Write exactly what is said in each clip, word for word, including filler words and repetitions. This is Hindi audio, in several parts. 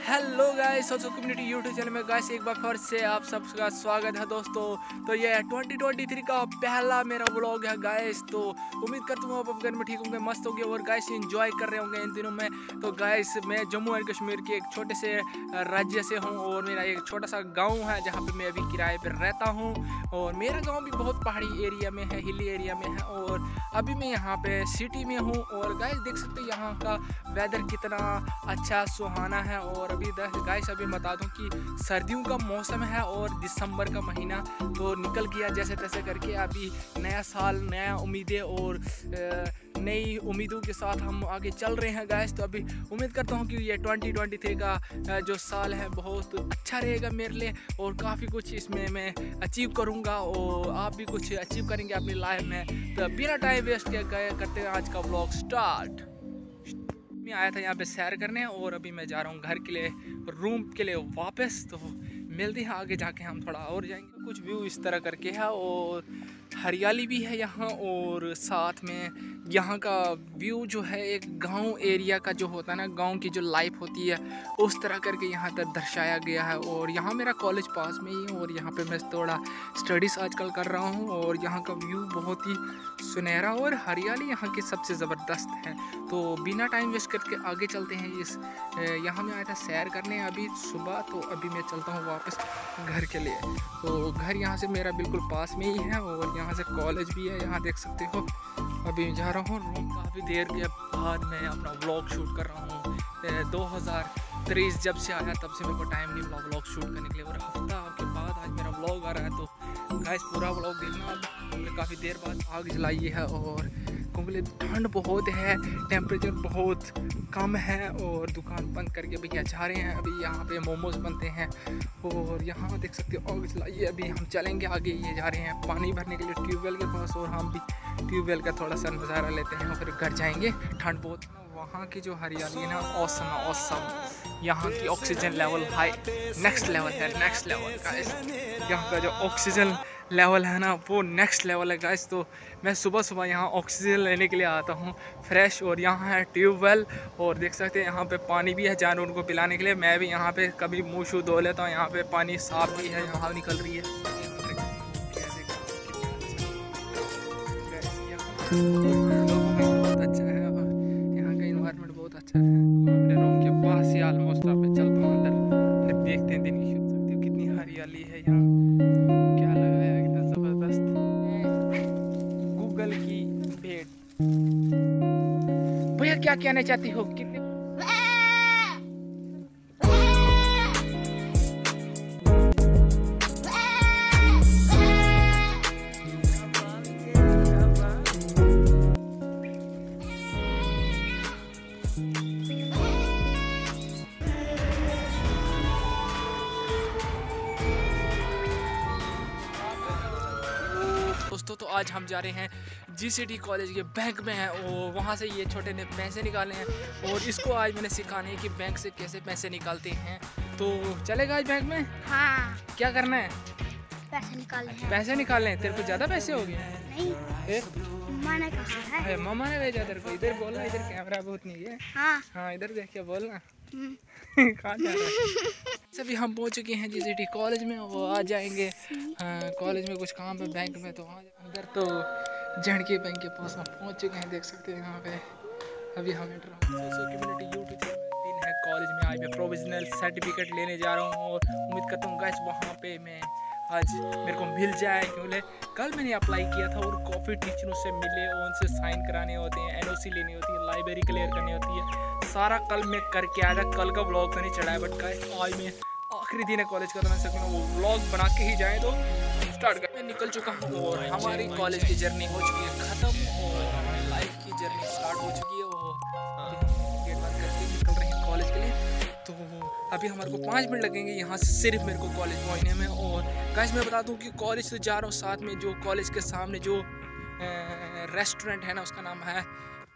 Hello guys, social community YouTube channel में गाइस एक बार फिर से आप सबका स्वागत है दोस्तों। तो ये ट्वेंटी ट्वेंटी थ्री का पहला मेरा व्लॉग है गाइस। तो उम्मीद करता हूँ आप घर में ठीक होंगे, मस्त होंगे और गाइस एंजॉय कर रहे होंगे इन दिनों में। तो गाइस मैं जम्मू एंड कश्मीर के एक छोटे से राज्य से हूँ और मेरा एक छोटा सा गाँव है जहाँ पर मैं अभी किराए पर रहता हूँ। और मेरा गाँव भी बहुत पहाड़ी एरिया में है, हिली एरिया में है। और अभी मैं यहाँ पे सिटी में हूँ और गाइस देख सकते हैं यहाँ का वेदर कितना अच्छा सुहाना है। और अभी गाइस अभी बता दूं कि सर्दियों का मौसम है और दिसंबर का महीना तो निकल गया जैसे तैसे करके। अभी नया साल, नया उम्मीदें और नई उम्मीदों के साथ हम आगे चल रहे हैं गाइस। तो अभी उम्मीद करता हूं कि ये ट्वेंटी ट्वेंटी थ्री का जो साल है बहुत अच्छा रहेगा मेरे लिए और काफ़ी कुछ इसमें मैं अचीव करूंगा और आप भी कुछ अचीव करेंगे अपनी लाइफ में। तो बिना टाइम वेस्ट किए करते हैं आज का व्लॉग स्टार्ट। मैं आया था यहाँ पे सैर करने और अभी मैं जा रहा हूँ घर के लिए, रूम के लिए वापस। तो मिलते हैं आगे जाके, हम थोड़ा और जाएंगे। कुछ व्यू इस तरह करके है और हरियाली भी है यहाँ और साथ में यहाँ का व्यू जो है एक गांव एरिया का जो होता है ना, गांव की जो लाइफ होती है उस तरह करके यहाँ तक दर्शाया गया है। और यहाँ मेरा कॉलेज पास में ही है और यहाँ पे मैं थोड़ा स्टडीज़ आजकल कर रहा हूँ और यहाँ का व्यू बहुत ही सुनहरा और हरियाली यहाँ की सबसे ज़बरदस्त है। तो बिना टाइम वेस्ट करके आगे चलते हैं। इस यहाँ मैं आया था सैर करने अभी सुबह, तो अभी मैं चलता हूँ वापस घर के लिए। तो घर यहाँ से मेरा बिल्कुल पास में ही है और यहाँ से कॉलेज भी है, यहाँ देख सकते हो। अभी जा रहा हूँ रूम, काफ़ी देर के बाद मैं अपना व्लॉग शूट कर रहा हूँ। दो हज़ार तेईस जब से आया तब से मेरे को टाइम नहीं मिला व्लॉग शूट करने के लिए और हफ्ता के बाद आज मेरा व्लॉग आ रहा है। तो गाइस पूरा व्लॉग देखना। अब काफ़ी देर बाद आग जलाई है और क्योंकि ठंड बहुत है, टेम्परेचर बहुत कम है और दुकान बंद करके भैया जा रहे हैं। अभी यहाँ पे मोमोज बनते हैं और यहाँ देख सकते हो आग जलाई। अभी हम चलेंगे आगे, ये जा रहे हैं पानी भरने के लिए ट्यूबवेल के पास और हम भी ट्यूबवेल का थोड़ा सा नज़ारा लेते हैं और फिर घर जाएंगे। ठंड बहुत, वहाँ की जो हरियाली है ना, ऑसम ऑसम। यहाँ की oxygen level high next level है, नेक्स्ट लेवल गाइस। यहाँ का जो ऑक्सीजन लेवल है ना वो नेक्स्ट लेवल है गाइस। तो मैं सुबह सुबह यहाँ ऑक्सीजन लेने के लिए आता हूँ फ्रेश। और यहाँ है ट्यूबवेल और देख सकते हैं यहाँ पे पानी भी है जानवरों को पिलाने के लिए। मैं भी यहाँ पे कभी मुँह शू धो लेता हूँ। यहाँ पे पानी साफ भी है, यहाँ निकल रही है। बहुत अच्छा है और यहाँ का इन्वायरमेंट बहुत अच्छा है। अपने रूम के पास ही ऑलमोस्ट आप चलता हूँ अंदर, फिर देखते हैं दिन की खूबसूरती, कितनी हरियाली है यहाँ। क्या लगा है एकदम जबरदस्त। गूगल की भेंट। भैया क्या कहना चाहती हो? कितने दोस्तों, तो आज हम जा रहे हैं जीसीडी कॉलेज के बैंक में हैं और वहाँ से ये छोटे ने पैसे निकाले हैं और इसको आज मैंने सिखाने हैं कि बैंक से कैसे पैसे निकालते हैं। तो चलेगा आज बैंक में? हाँ। क्या करना है? पैसे निकालने हैं। पैसे निकालने हैं। तेरे को ज़्यादा पैसे हो गए? नहीं, मम्मा ने कहा है। मम्मा ने भेजा तेरे को। इधर बोलना, इधर कैमरा बहुत नहीं है। हाँ हाँ, इधर देख के बोलना। कहाँ जा रहा है? सभी हम पहुँच चुके हैं जीसीडी कॉलेज में। वो आ जाएंगे कॉलेज में कुछ काम है बैंक में, तो अंदर तो जड़के बैंक के पास हम पहुँच चुके हैं। देख सकते हैं यहाँ पे अभी हम इंटर कम्युनिटी यूट्यूब दिन है कॉलेज में। आज मैं प्रोविजनल सर्टिफिकेट लेने जा रहा हूँ और उम्मीद करता हूँ गाइस वहाँ पे मैं आज मेरे को मिल जाए। क्योंकि कल मैंने अप्लाई किया था और काफ़ी टीचरों से मिले और उनसे साइन कराने होते हैं, एनओसी लेनी होती है, लाइब्रेरी क्लियर करनी होती है। सारा कल मैं करके आया था। कल का व्लॉग तो नहीं चढ़ाया बट गाइस आज मैं आखिरी दिन है कॉलेज का, तो मैं सकूँ वो व्लॉग बना के ही जाए। तो स्टार्ट कर मैं निकल चुका हूँ और हमारी कॉलेज की जर्नी हो चुकी है ख़त्म और हमारी लाइफ की जर्नी स्टार्ट हो चुकी है। और गेट बंद करके निकल रहे हैं कॉलेज के लिए। तो अभी हमारे को पाँच मिनट लगेंगे यहाँ से सिर्फ मेरे को कॉलेज पहुँचने में। और गाइस मैं बता दूँ कि कॉलेज से जा रहा हूँ, साथ में जो कॉलेज के सामने जो रेस्टोरेंट है ना उसका नाम है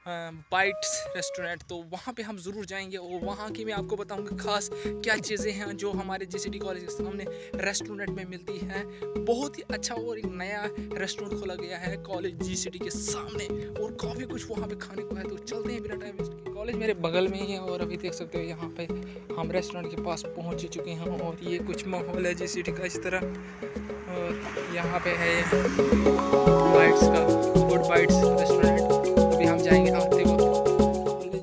बाइट्स रेस्टोरेंट, तो वहाँ पे हम ज़रूर जाएंगे और वहाँ की मैं आपको बताऊँगा ख़ास क्या चीज़ें हैं जो हमारे जीसीडी कॉलेज के सामने रेस्टोरेंट में मिलती हैं। बहुत ही अच्छा और एक नया रेस्टोरेंट खोला गया है कॉलेज जीसीडी के सामने और काफ़ी कुछ वहाँ पे खाने को है। तो चलते हैं बिना टाइम वेस्ट। कॉलेज मेरे बगल में ही है और अभी देख सकते हो यहाँ पे हम रेस्टोरेंट के पास पहुँच चुके हैं और ये कुछ माहौल है जीसीडी का इस तरह। और यहाँ पे है बाइट्स का गुड बाइट्स रेस्टोरेंट। अभी हम जाएंगे आते वक्त कॉलेज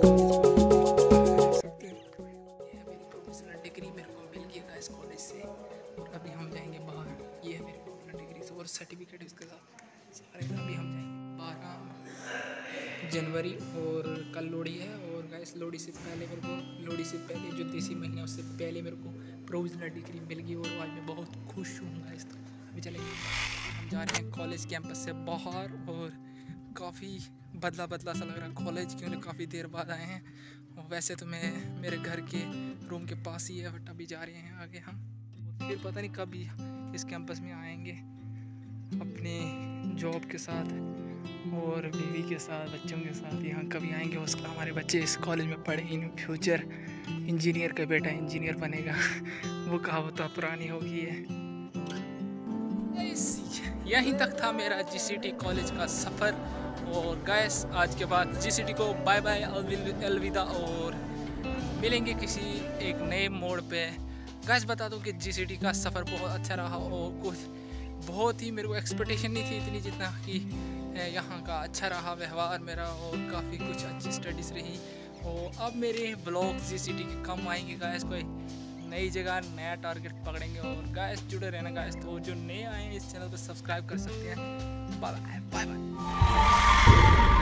सकते हैं। ये मेरी प्रोफेशनल डिग्री मेरे को मिल गई है इस कॉलेज से और अभी हम जाएंगे बाहर। ये है मेरी प्रोफेशनल डिग्री और सर्टिफिकेट इसके साथ सारे। अभी हम जाएंगे बारह जनवरी और कल लोहड़ी है और गाइस लोहड़ी से पहले मेरे को लोहड़ी से पहले जो देसी महीना उससे पहले मेरे को प्रोविजनल डिग्री मिल गई और आज मैं बहुत खुश हूँ गाइस। तो अभी चलेंगे, हम जा रहे हैं कॉलेज कैंपस से बाहर और काफ़ी बदला बदला सा लग रहा है कॉलेज, क्योंकि काफ़ी देर बाद आए हैं। और वैसे तो मैं मेरे घर के रूम के पास ही है बट अभी जा रहे हैं आगे हम। फिर पता नहीं कब इस कैंपस में आएंगे अपने जॉब के साथ और बीवी के साथ बच्चों के साथ। यहाँ कभी आएंगे उसका हमारे बच्चे इस कॉलेज में पढ़े इन फ्यूचर इंजीनियर का बेटा इंजीनियर बनेगा। वो कहावत पुरानी हो गई है। यहीं तक था मेरा जीसीडी कॉलेज का सफ़र और गैस आज के बाद जीसीडी को बाय बाय अलविदा और मिलेंगे किसी एक नए मोड़ पे। गैस बता दूं कि जीसीडी का सफ़र बहुत अच्छा रहा और कुछ बहुत ही मेरे को एक्सपेक्टेशन नहीं थी इतनी जितना कि यहाँ का अच्छा रहा व्यवहार मेरा और काफ़ी कुछ अच्छी स्टडीज़ रही। और अब मेरे ब्लॉग जीसीडी के कम आएंगे गाइस, कोई नई जगह नया टारगेट पकड़ेंगे और गाइस जुड़े रहना गाइस। तो जो नए आए हैं इस चैनल को सब्सक्राइब कर सकते हैं। Bye bye bye bye.